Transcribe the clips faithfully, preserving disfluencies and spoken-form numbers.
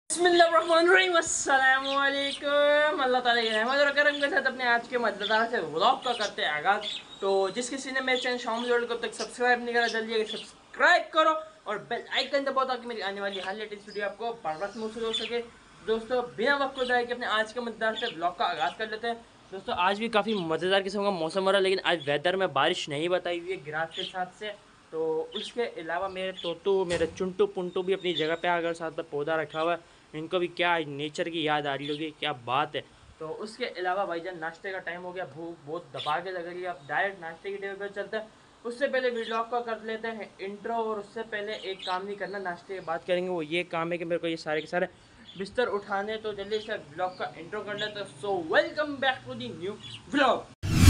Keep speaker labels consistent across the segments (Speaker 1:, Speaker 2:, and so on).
Speaker 1: बिस्मिल्लाहिर्रहमानिर्रहीम, अस्सलामुअलैकुम। अल्लाह ताला की रहमत और करम के साथ अपने आज के मज़ेदार से व्लॉग का करते हैं आगाज़। तो जिस किसी ने मेरे चैनल शाम जोड़ को तक सब्सक्राइब नहीं करा, जल्दी सब्सक्राइब करो और बेल आइकन दबाओ ताकि मेरी आने वाली हर लेटेस्ट वीडियो आपको बर वक्त मौसूल हो सके। दोस्तों बिना वक्त को जाए कि अपने आज के मज़ेदार से व्लॉग का आगाज़ कर लेते हैं। दोस्तों आज भी काफ़ी मज़ेदार किस्म का मौसम हो रहा है, लेकिन आज वेदर में बारिश नहीं बताई हुई है गिराज के साथ से। तो उसके अलावा मेरे तोतू मेरे चुंटू पुंटू भी अपनी जगह पे आकर साथ में पौधा रखा हुआ है। इनको भी क्या नेचर की याद आ रही होगी, क्या बात है। तो उसके अलावा भाईजान नाश्ते का टाइम हो गया, भूख बहुत दबा के लग रही है। अब डायरेक्ट नाश्ते की टेबल पर चलते हैं। उससे पहले व्लॉग का कर लेते हैं इंट्रो, और उससे पहले एक काम नहीं करना, नाश्ते की बात करेंगे। वो ये काम है कि मेरे को ये सारे के सारे बिस्तर उठाने, तो जल्दी से व्लॉग का इंट्रो कर लेते हैं। So welcome back to the new vlog.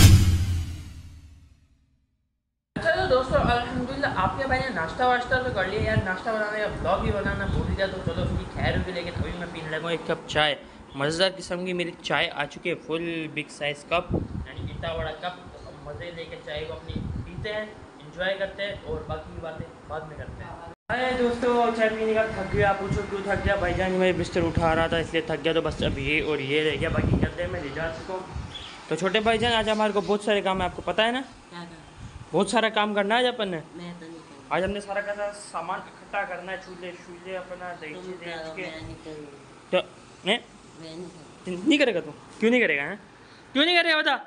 Speaker 1: चलो दोस्तों अल्हम्दुलिल्लाह आपके भाई ने नाश्ता वाश्ता तो कर लिया यार। नाश्ता बनाने का ब्लॉग भी बनाना भूल गया, तो चलो उसकी खैर होगी। लेकिन अभी मैं पीने लगा एक कप चाय, मज़ेदार किस्म की मेरी चाय आ चुकी है, फुल बिग साइज़ कप, यानी इतना बड़ा कप। तो मज़े लेके चाय को अपनी पीते हैं, इंजॉय करते हैं और बाकी की बातें बाद में करते हैं। अरे दोस्तों चाय पीने का थक गया, पूछो क्यों थक गया। भाईजान मैं बिस्तर उठा रहा था इसलिए थक गया, तो बस अब ये और ये रह गया, बाकी गद्दे में ले जा सकूँ। तो छोटे भाईजान आज हमारे को बहुत सारे काम है, आपको पता है ना, बहुत सारा काम करना है। अपन ने आज हमने सारा का सारा सामान इकट्ठा करना है, चूल्हे शूल्हे अपना देख के। तो नहीं नहीं करेगा तू? क्यों नहीं करेगा? है क्यों नहीं करेगा बता।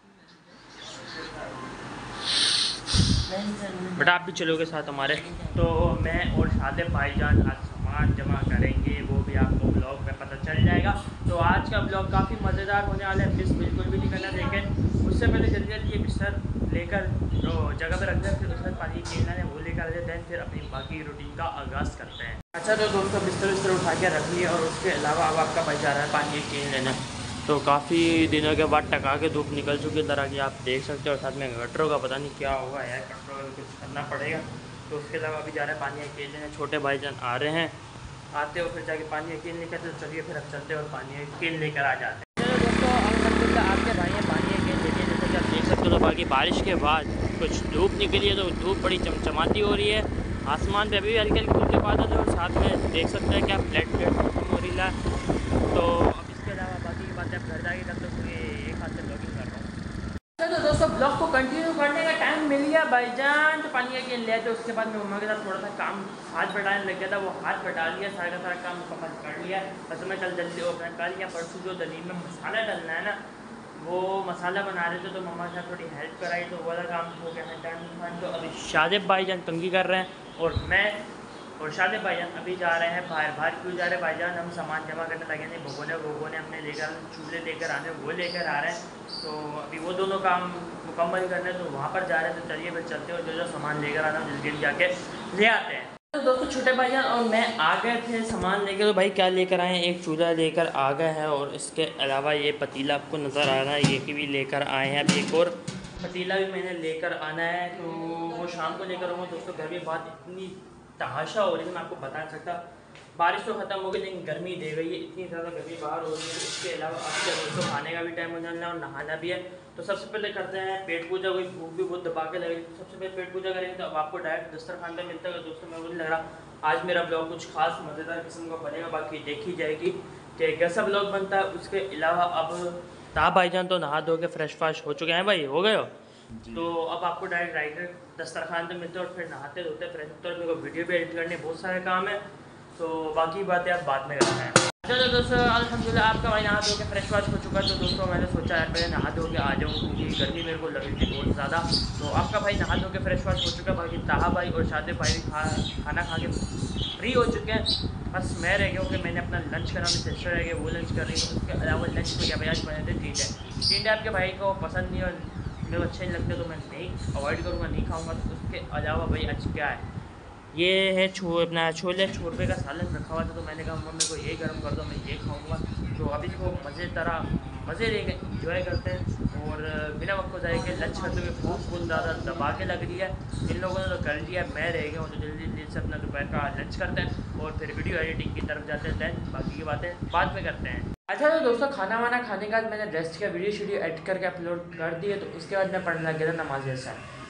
Speaker 1: बेटा आप भी चलोगे साथ हमारे। तो मैं और शादे भाईजान आज सामान जमा करेंगे, वो भी आपको ब्लॉग में पता चल जाएगा। तो आज का ब्लॉग काफ़ी मज़ेदार होने वाला है, मिस बिल्कुल भी नहीं करना। लेकिन उससे पहले जल्दी जल्दी ये बिस्तर लेकर तो जगह पर रख दें, फिर उसमें पानी केलना है वो लेकर देते हैं, फिर अपनी बाकी रूटीन का आगाज़ करते हैं। अच्छा तो दोस्तों बिस्तर बिस्तर उठा के रख लिए, और उसके अलावा अब आपका भाई जा रहा है पानी केल लेना। तो काफ़ी दिनों के बाद टका के धूप निकल चुकी है तरह की, आप देख सकते हो। और साथ में गटरों का पता नहीं क्या होगा यार, गटरों का कुछ करना पड़ेगा। तो उसके अलावा अभी जा रहे हैं पानी अकेले लेने, छोटे भाईजान आ रहे हैं, आते हो फिर जाके पानी अकेले लेकर। तो चलिए फिर अब चलते हैं और पानी अकेले लेकर आ जाते हैं। चलो दोस्तों अल्हम्दुलिल्लाह आपके भाई हैं पानी अकेले लेके, जैसे कि आप देख सकते हो। तो बाकी बारिश के बाद कुछ धूप निकली है, तो धूप बड़ी चमचमाती हो रही है। आसमान पे अभी हल्के हल्के धूप के बादल है, और साथ में देख सकते हैं कि आप फ्लैट फ्लैट मौसम हो रही है। तो अब इसके अलावा बाकी की बातें अब घर जाके करते हुए एक हाथ से ब्लॉगिंग कर रहा हूँ। अच्छा तो दोस्तों ब्लॉग को कंटिन्यू करने का टाइम मिल गया भाईजान। तो पानी के ले, तो उसके बाद मैं मम्मा के साथ थोड़ा सा काम हाथ बटाने लग गया था, वो हाथ बटा लिया, सारा का सारा काम मुकम्मल कर लिया। बस मैं कल जल्दी और कल या परसों जो दलील में मसाला डालना है ना, वो मसाला बना रहे थे, तो मम्मा के साथ थोड़ी हेल्प कराई, तो वो वाला काम हो गया है डन। तो अभी शादिब भाईजान कंगी कर रहे हैं, और मैं और शादिब भाईजान अभी जा रहे हैं बाहर। बाहर क्यों जा रहे हैं भाईजान? हम सामान जमा करने लगे नहीं, भगोने भगोने हमने लेकर, चूल्हे लेकर आने वो लेकर आ रहे हैं। तो अभी वो दोनों काम मुकम्मल करने, तो वहाँ पर जा रहे हैं। तो चलिए फिर चलते हो, जो जो सामान लेकर आना जल्दी जल्दी जाके ले आते हैं। तो दोस्तों छोटे भाईजान और मैं आ गए थे सामान लेकर। तो भाई क्या लेकर आए हैं? एक चूल्हा लेकर आ गए हैं, और इसके अलावा ये पतीला आपको नज़र आ रहा है, ये भी लेकर आए हैं। अभी एक और पतीला भी मैंने लेकर आना है, तो वो शाम को लेकर आऊँगा। दोस्तों घर में बात इतनी तहाशा हो रही है, मैं आपको बता नहीं सकता। बारिश तो ख़त्म हो गई, लेकिन गर्मी दे गई है, इतनी ज़्यादा गर्मी बाहर हो रही है। इसके अलावा अब क्या दोस्तों खाने का भी टाइम हो जाना है और नहाना भी है। तो सबसे पहले करते हैं पेट पूजा, कोई भूख भी बहुत दबा के लगेगी। तो सबसे पहले पेट पूजा करेंगे, तो अब आपको डायरेक्ट दस्तरखान पे मिलता है। दोस्तों मैं वो नहीं लग रहा आज मेरा ब्लॉग कुछ खास मज़ेदार किस्म का बनेगा, बाकी देखी जाएगी कि कैसा ब्लॉग बनता है। उसके अलावा अब ता भाईजान तो नहा धो के फ्रेश फ्रेश हो चुके हैं, भाई हो गए हो। तो अब आपको डायरेक्ट डायरेक्ट दस्तरखान पे मिलते हैं, और फिर नहाते धोते फ्रेश होते, और मेरे को वीडियो भी एडिट करने बहुत सारे काम है। तो बाकी बातें आप बाद में करते हैं। चलो दोस्तों अल्हम्दुलिल्लाह आपका भाई नहा धो के फ्रेश वाश हो चुका है। तो दोस्तों मैंने सोचा यार पहले नहा धो के आ जाऊँ, क्योंकि गर्मी मेरे को लग रही थी बहुत ज़्यादा। तो आपका भाई नहा धो के फ्रेश वाश हो चुका है, बाकी ताहा भाई और शादिब भाई खा खाना खा के फ्री हो चुके हैं। बस मैं रह गया हूँ कि मैंने अपना लंच करना, मेरी सिस्टर रह गई वो लंच कर रही है। तो उसके अलावा लंच में क्या भाई आज बने थे टींडे। टींडे आपके भाई को पसंद नहीं और मेरे को अच्छे नहीं लगते, तो मैं नहीं अवॉइड करूँगा, नहीं खाऊँगा। तो उसके अलावा भाई आज क्या है, ये है छो अपना छोले छोरबे का सालन रखा हुआ था। तो मैंने कहा मम्मा मेरे को ये गर्म कर दो, मैं ये खाऊंगा। तो अभी इसको मज़े तरह मज़े लेके इंजॉय करते हैं, और बिना वक्त को जाए कि लंच करते हुए भूख बहुत ज़्यादा दबा के लग रही है। इन लोगों ने तो कर लिया, मैं रह गया हूँ। तो जल्दी जल्दी से अपना दोपहर का लंच करते हैं, और फिर वीडियो एडिटिंग की तरफ जाते हैं। दैन बाकी की बातें बाद में करते हैं। अच्छा तो दोस्तों खाना वाना खाने के बाद मैंने रेस्ट का वीडियो शीडियो एडिट करके अपलोड कर दिए। तो उसके बाद मैं पढ़ने लग गया था नमाज असन।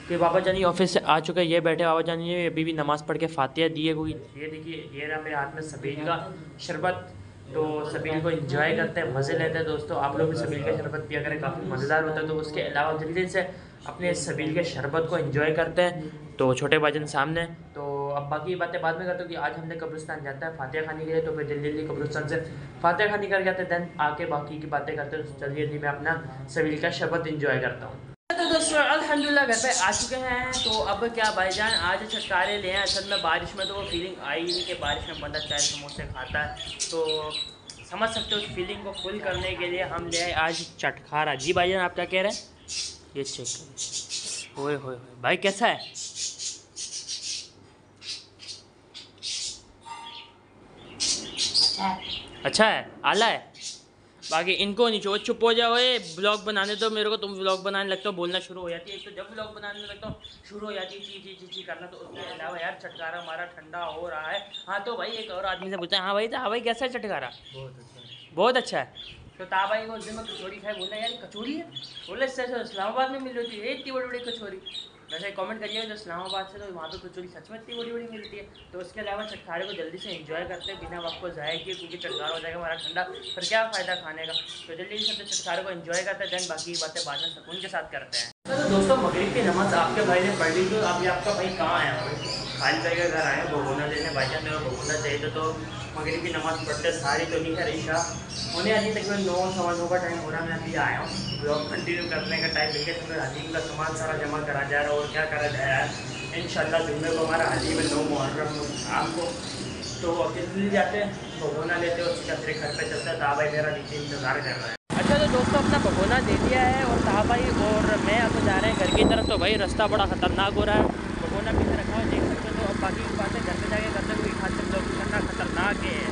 Speaker 1: फिर बाबा जानी ऑफिस से आ चुका है, ये बैठे बाबा जानी ने अभी भी नमाज़ पढ़ के फातिहा दी है। कोई ये देखिए ये रहा मेरे हाथ में सबील का शरबत, तो सबील को एंजॉय करते हैं, मज़े लेते हैं। दोस्तों आप लोग भी सबील का शरबत पिया करें, काफ़ी मज़ेदार होता है। तो उसके अलावा जल्दी से अपने सबील के शरबत को एंजॉय करते हैं। तो छोटे भाईजान सामने, तो अब बाकी बातें बाद में करते हो कि आज हमने कब्रिस्तान जाता है फातिहा खाने के लिए, तो फिर जल्दी जल्दी कब्रिस्तान से फातिहा खाने कर जाते हैं, देन आके बाकी की बातें करते हैं। तो जल्दी जल्दी मैं अपना सबील का शरबत एंजॉय करता हूँ। तो दोस्तों अल्हम्दुलिल्लाह घर पे आ चुके हैं। तो अब क्या भाईजान आज छटकारे ले हैं। असल में बारिश में तो वो फीलिंग आई नहीं कि बारिश में बंदा चाय समोसे खाता है, तो समझ सकते हो उस फीलिंग को फुल करने के लिए हम ले आए आज चटखारा। जी भाईजान आप क्या कह रहे हैं? ये चेक करें, ओए होए भाई कैसा है? अच्छा है, आला है। बाकी इनको नहीं चाहिए, चुप हो जाओ, ये ब्लॉग बनाने दो मेरे को। तुम ब्लॉग बनाने लगते हो बोलना शुरू हो जाती है। एक तो जब ब्लॉग बनाने लगता हूँ शुरू हो जाती है ची ची ची ची करना। तो उसके अलावा यार चटकारा हमारा ठंडा हो रहा है। हाँ तो भाई एक और आदमी से पूछा है, हाँ भाई हाँ भाई कैसा है चटकारा? बहुत अच्छा है, बहुत अच्छा है। तो ता भाई वो उस दिन में कचौरी खाए, बोला यार कचौरी है, बोले इससे इस्लामाबाद में मिल रही थी इतनी बड़ी बड़ी कचौरी। वैसे कमेंट करिए जो इस्लामाबाद से, तो वहाँ पे कचौरी सच में इतनी बड़ी बड़ी मिलती है। तो उसके अलावा चटखारे को जल्दी से एंजॉय करते हैं बिना वक्त को ज़ाया किए, क्योंकि चटखारा हो जाएगा हमारा ठंडा, फिर क्या फ़ायदा खाने का। तो जल्दी से चटखारे को एंजॉय करते हैं, देन बाकी बातें बाद में सुकून के साथ करते हैं। तो दोस्तों मगरिब की नमाज आपके भाई ने पढ़ ली, तो अभी आपका भाई कहाँ आया? खाली भाई का घर आए भगोना लेने, भाईजान मेरे को भगोना चाहिए था। तो मगरिब की नमाज़ पढ़ते सारी तो नहीं है, ईशा होने अभी तकरीबन नौ सवा नौ का टाइम हो रहा है। मैं अभी आया हूँ, ब्लॉग कंटिन्यू करने का टाइम मिल गया। हलीम का सामान सारा जमा करा जा रहा है, और क्या करा जा रहा है। इंशाल्लाह जुम्मे को हमारा हलीम नौ मुहर्रम शाम को, तो अकेले जाते हैं भगोना लेते हैं, उसके फिर घर पे चलता है। ता भाई मेरा नीचे इंतज़ार कर रहा है। अच्छा तो दोस्तों अपना भगोना दे दिया है, और ता भाई और मैं अब जा रहे हैं घर की तरफ। तो भाई रास्ता बड़ा ख़तरनाक हो रहा है, भगोना पीछे रखा हुआ देख सकते हो। तो अब बाकी बातें घर पे जाके करते हुए खाते हैं, लोग करना खतरनाक है।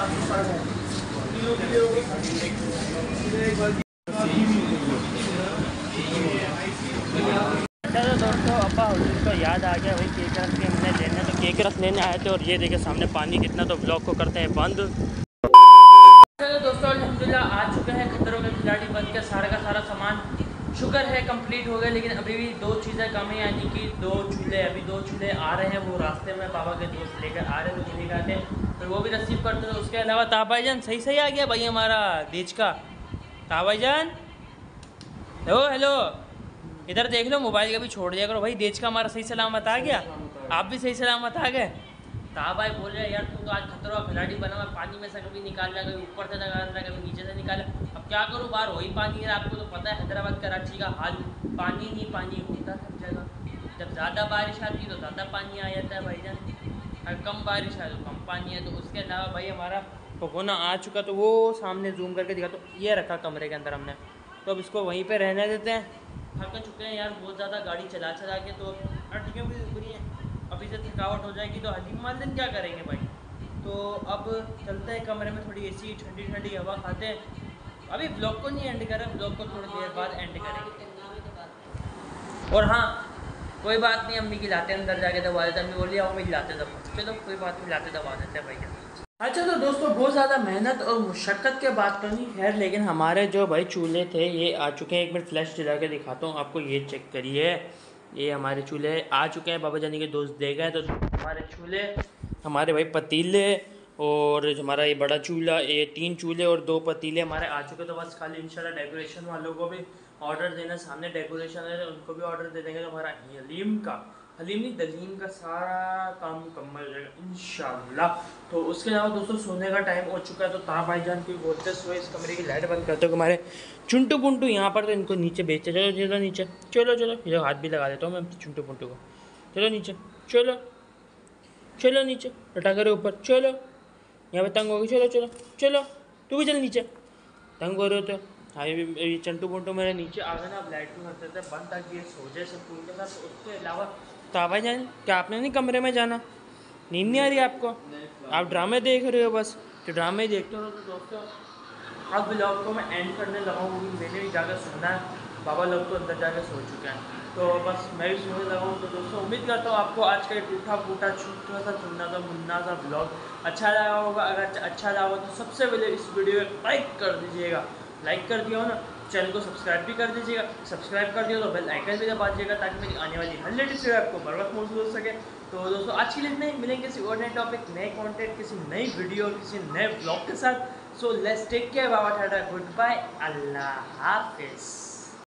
Speaker 1: चलो दोस्तों अब्बा हुजूर को याद आ गया भाई केक रख के हमने लेने, तो केक रख लेने आए थे। और ये देखिए सामने पानी कितना, तो ब्लॉग को करते हैं बंद। चलो दोस्तों अल्हम्दुलिल्लाह आ चुके हैं खतरों में खिलाड़ी बन के, सारा का सारा सामान शुक्र है कंप्लीट हो गया। लेकिन अभी भी दो चीज़ें कम है, यानी कि दो चूल्हे, अभी दो चूल्हे आ रहे हैं। वो रास्ते में बाबा के दोस्त लेकर आ रहे हैं, तो उन्हीं आते हैं, फिर वो भी रिसीव करते हैं। उसके अलावा ता भाईजान सही सही आ गया भाई हमारा देश का। ता भाईजान हेलो हेलो, इधर देख लो, मोबाइल का भी छोड़ दिया करो भाई। देश का हमारा सही सलामत आ गया, आप भी सही सलामत आ गए। ता भाई बोल रहे यार तू तो आज खतरा खिलाड़ी बना हुआ, पानी में से कभी निकाल रहा है, कभी ऊपर से निकाल रहा है, कभी नीचे से निकाल रहा है। अब क्या करूँ, बाहर हो ही पानी है। आपको तो पता है हैदराबाद कराची का हाल, पानी ही पानी होता है सब जगह। जब ज़्यादा बारिश आती है तो ज़्यादा पानी आ जाता है भाईजान, और कम बारिश आए तो कम पानी है। तो उसके अलावा भाई हमारा भगोना आ चुका, तो वो सामने जूम करके दिखा, तो ये रखा कमरे के अंदर हमने। तो अब इसको वहीं पे रहने देते हैं। थक चुके हैं यार बहुत ज़्यादा गाड़ी चला चला के, तो अटकियों भी बुरी हैं। अभी से थकावट हो जाएगी तो हलीम माल दिन क्या करेंगे भाई। तो अब चलते हैं कमरे में, थोड़ी एसी ठंडी ठंडी हवा खाते हैं। अभी ब्लॉग को नहीं एंड करें, ब्लॉग को थोड़ी देर बाद एंड करेंगे। और हाँ कोई बात नहीं, अम्मी की लाते अंदर जाके दबा देते, अम्मी बोली आओ मैं लाते दबा, चलो कोई बात नहीं लाते दबा देते हैं भैया। अच्छा तो दोस्तों बहुत ज़्यादा मेहनत और मुशक्क़त के बाद तो नहीं खैर, लेकिन हमारे जो भाई चूल्हे थे ये आ चुके हैं। एक मिनट फ्लैश जला के दिखाता हूँ आपको, ये चेक करिए, ये हमारे चूल्हे आ चुके हैं। बाबा जानी के दोस्त दे गए, तो हमारे चूल्हे, हमारे भाई पतीले, और हमारा ये बड़ा चूल्हा, ये तीन चूल्हे और दो पतीले हमारे आ चुके। तो बस खाली इंशाल्लाह डेकोरेशन वालों को भी ऑर्डर देना, सामने डेकोरेशन है उनको भी ऑर्डर दे देंगे, तो हमारा हलीम का, हलीम नहीं दलीम का सारा काम मुकम्मल हो जाएगा इंशाल्लाह। तो उसके अलावा दोस्तों सोने का टाइम हो चुका है, तो ता भाईजान कोई बोलते सोए, इस कमरे की लाइट बंद करते हो। हमारे चुंटू पुंटू यहाँ पर, तो इनको नीचे बेचते, चलो चलो नीचे, चलो चलो ये हाथ भी लगा देता हूँ मैं चुंटू पुंटू को। चलो नीचे, चलो चलो नीचे, लटा करे ऊपर, चलो यहाँ पे तंग होगी, चलो चलो चलो तू भी चल नीचे, तंग हो रहे हो तो। हाँ ये चंटू पुंटू मेरे नीचे आ गए ना, अब लाइट भी करते थे बंद ताकि ये सो जाए सब पूरे के साथ। उसके अलावा तो भाईजान क्या आपने नहीं कमरे में जाना, नींद नहीं आ रही आपको, आप ड्रामे देख रहे हो बस, तो ड्रामे देखते हो। तो दोस्तों अब ब्लॉग को मैं एंड करने लगा हूँ, क्योंकि मैंने भी जाकर सोना है, बाबा लोग तो अंदर जाकर सो चुके हैं, तो बस मैं भी सोने लगा हूँ। तो दोस्तों उम्मीद करता हूँ आपको आज का ये टूटा फूटा छोटा सा चुनना सा मुन्ना सा ब्लॉग अच्छा लगा होगा। अगर अच्छा लगा हो तो सबसे पहले इस वीडियो को लाइक कर दीजिएगा, लाइक कर दिया हो ना चैनल को सब्सक्राइब भी कर दीजिएगा। सब्सक्राइब कर दिया तो बेल आइकन भी दबा दीजिएगा ताकि मेरी आने वाली हर लेटेस्ट वीडियो आपको बर वक्त मौजूद हो सके। तो दोस्तों आज के लिए इतना ही, मिलेंगे किसी और नए टॉपिक, नए कंटेंट, किसी नई वीडियो, किसी नए ब्लॉग के साथ। सो लेट्स टेक केयर, बाबा टाटा, गुड बाय, अल्लाह हाफिज़।